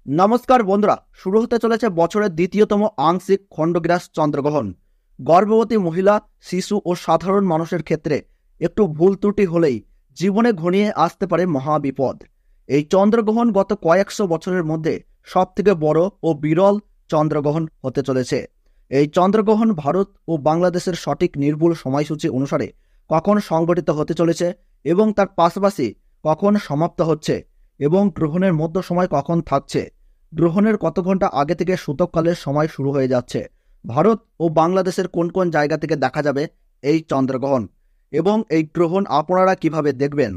নমস্কার বন্ধুরা, শুরু হতে চলেছে বছরের দ্বিতীয়তম আংশিক খণ্ডগ্রাস চন্দ্রগ্রহণ। গর্ভবতী মহিলা, শিশু ও সাধারণ মানুষের ক্ষেত্রে একটু ভুল ত্রুটি হলেই জীবনে ঘনিয়ে আসতে পারে মহাবিপদ। এই চন্দ্রগ্রহণ গত কয়েকশো বছরের মধ্যে সবথেকে বড় ও বিরল চন্দ্রগ্রহণ হতে চলেছে। এই চন্দ্রগ্রহণ ভারত ও বাংলাদেশের সঠিক নির্ভুল সময়সূচি অনুসারে কখন সংঘটিত হতে চলেছে এবং তার পাশাপাশি কখন সমাপ্ত হচ্ছে এবং গ্রহণের মধ্য সময় কখন থাকছে, গ্রহণের কত ঘন্টা আগে থেকে সূতককালের সময় শুরু হয়ে যাচ্ছে, ভারত ও বাংলাদেশের কোন কোন জায়গা থেকে দেখা যাবে এই চন্দ্রগ্রহণ এবং এই গ্রহণ আপনারা কিভাবে দেখবেন।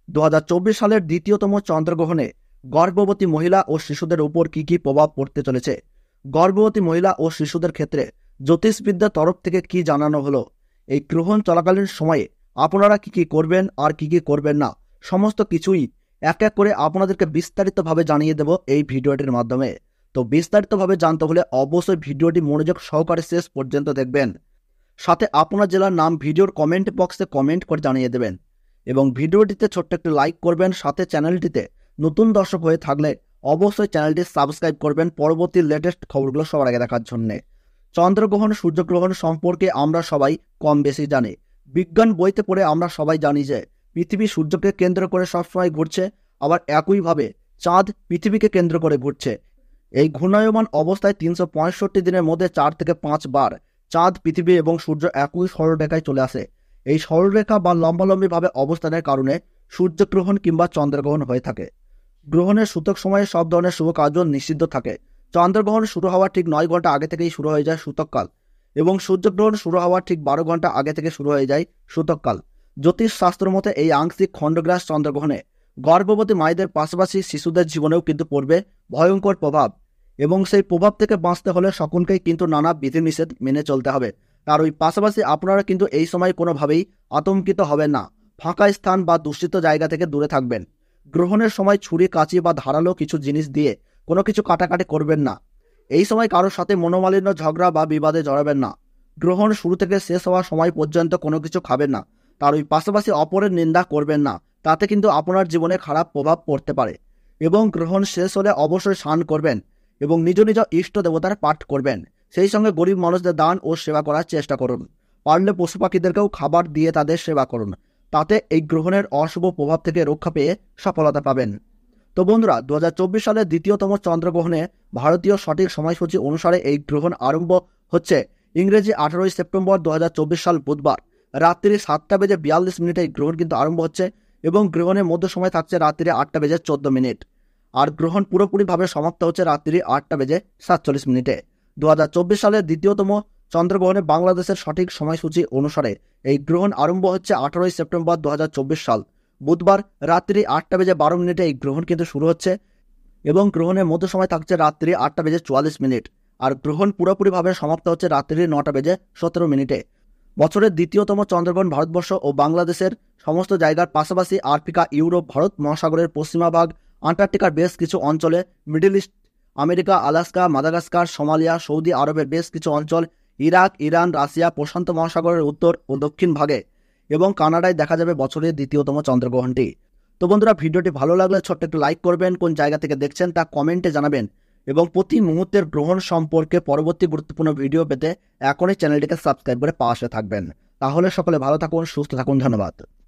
2024 সালের দ্বিতীয়তম চন্দ্রগ্রহণে গর্ভবতী মহিলা ও শিশুদের উপর কি কি প্রভাব পড়তে চলেছে, গর্ভবতী মহিলা ও শিশুদের ক্ষেত্রে জ্যোতিষবিদ্যার তরফ থেকে কি জানানো হলো, এই গ্রহণ চলাকালীন সময়ে আপনারা কি কি করবেন আর কি কি করবেন না, সমস্ত কিছুই এক এক করে আপনাদেরকে বিস্তারিতভাবে জানিয়ে দেব এই ভিডিওটির মাধ্যমে। তো বিস্তারিতভাবে জানতে হলে অবশ্যই ভিডিওটি মনোযোগ সহকারে শেষ পর্যন্ত দেখবেন। সাথে আপনার জেলার নাম ভিডিওর কমেন্ট বক্সে কমেন্ট করে জানিয়ে দেবেন এবং ভিডিওটিতে ছোট্ট একটি লাইক করবেন। সাথে চ্যানেলটিতে নতুন দর্শক হয়ে থাকলে অবশ্যই চ্যানেলটি সাবস্ক্রাইব করবেন পরবর্তী লেটেস্ট খবরগুলো সবার আগে দেখার জন্যে। চন্দ্রগ্রহণ সূর্যগ্রহণ সম্পর্কে আমরা সবাই কম বেশি জানি। বিজ্ঞান বইতে পড়ে আমরা সবাই জানি যে পৃথিবী সূর্যকে কেন্দ্র করে সবসময় ঘুরছে, আবার একইভাবে চাঁদ পৃথিবীকে কেন্দ্র করে ঘুরছে। এই ঘূর্ণায়মান অবস্থায় 365 দিনের মধ্যে 4 থেকে 5 বার চাঁদ, পৃথিবী এবং সূর্য একই সরলরেখায় চলে আসে। এই সরলরেখা বা লম্বালম্বিভাবে অবস্থানের কারণে সূর্যগ্রহণ কিংবা চন্দ্রগ্রহণ হয়ে থাকে। গ্রহণের সূতক সময়ে সব ধরনের শুভ কার্য নিষিদ্ধ থাকে। চন্দ্রগ্রহণ শুরু হওয়ার ঠিক 9 ঘন্টা আগে থেকেই শুরু হয়ে যায় সূতককাল এবং সূর্যগ্রহণ শুরু হওয়ার ঠিক 12 ঘন্টা আগে থেকে শুরু হয়ে যায় সূতককাল। জ্যোতিষ শাস্ত্র মতে এই আংশিক খণ্ডগ্রাস চন্দ্রগ্রহণে গর্ভবতী মায়েদের পাশাপাশি শিশুদের জীবনেও কিন্তু পড়বে ভয়ঙ্কর প্রভাব এবং সেই প্রভাব থেকে বাঁচতে হলে সকলকেই কিন্তু নানা বিধিনিষেধ মেনে চলতে হবে। আর ওই পাশাপাশি আপনারা কিন্তু এই সময় কোনোভাবেই আতঙ্কিত হবেন না। ফাঁকা স্থান বা দূষিত জায়গা থেকে দূরে থাকবেন। গ্রহণের সময় ছুরি, কাঁচি বা ধারালো কিছু জিনিস দিয়ে কোনো কিছু কাটাকাটি করবেন না। এই সময় কারোর সাথে মনোমালিন্য, ঝগড়া বা বিবাদে জড়াবেন না। গ্রহণ শুরু থেকে শেষ হওয়ার সময় পর্যন্ত কোনো কিছু খাবেন না। তার ওই পাশাপাশি অপরের নিন্দা করবেন না, তাতে কিন্তু আপনার জীবনে খারাপ প্রভাব পড়তে পারে। এবং গ্রহণ শেষ হলে অবশ্যই স্নান করবেন এবং নিজ নিজ ইষ্ট দেবতার পাঠ করবেন। সেই সঙ্গে গরিব মানুষদের দান ও সেবা করার চেষ্টা করুন। পারলে পশু পাখিদেরকেও খাবার দিয়ে তাদের সেবা করুন। তাতে এই গ্রহণের অশুভ প্রভাব থেকে রক্ষা পেয়ে সফলতা পাবেন। তো বন্ধুরা, 2024 সালের দ্বিতীয়তম চন্দ্রগ্রহণে ভারতীয় সঠিক সময়সূচি অনুসারে এই গ্রহণ আরম্ভ হচ্ছে ইংরেজি 18 সেপ্টেম্বর 2024 সাল বুধবার রাত্রি 7:42 এই গ্রহণ কিন্তু আরম্ভ হচ্ছে এবং গ্রহণের মধ্য সময় থাকছে রাত্রি 8:14। আর গ্রহণ পুরোপুরিভাবে সমাপ্ত হচ্ছে রাত্রি 8:47। 2024 সালের দ্বিতীয়তম চন্দ্রগ্রহণে বাংলাদেশের সঠিক সময়সূচি অনুসারে এই গ্রহণ আরম্ভ হচ্ছে 18 সেপ্টেম্বর 2024 সাল বুধবার রাত্রি 8:12 এই গ্রহণ কিন্তু শুরু হচ্ছে এবং গ্রহণের মধ্য সময় থাকছে রাত্রি 8:44 আর গ্রহণ পুরোপুরিভাবে সমাপ্ত হচ্ছে রাত্রি 9:17। বছরের দ্বিতীয়তম চন্দ্রগ্রহণ ভারতবর্ষ ও বাংলাদেশের সমস্ত জায়গার পাশাপাশি আফ্রিকা, ইউরোপ, ভারত মহাসাগরের পশ্চিমা ভাগ, আন্টার্কটিকার বেশ কিছু অঞ্চলে, Middle East, America, Alaska, Madagascar, Somalia, Saudi আরবের বেশ কিছু অঞ্চল, ইরাক, ইরান, রাশিয়া, প্রশান্ত মহাসাগরের উত্তর ও দক্ষিণ ভাগে এবং কানাডায় দেখা যাবে বছরের দ্বিতীয়তম চন্দ্রগ্রহণটি। তো বন্ধুরা, ভিডিওটি ভালো লাগলে ছোট্ট একটু লাইক করবেন, কোন জায়গা থেকে দেখছেন তা কমেন্টে জানাবেন এবং প্রতি মুহূর্তের গ্রহণ সম্পর্কে পরবর্তী গুরুত্বপূর্ণ ভিডিও পেতে এখনই চ্যানেলটিকে সাবস্ক্রাইব করে পাশে থাকবেন। তাহলে সকলে ভালো থাকুন, সুস্থ থাকুন। ধন্যবাদ।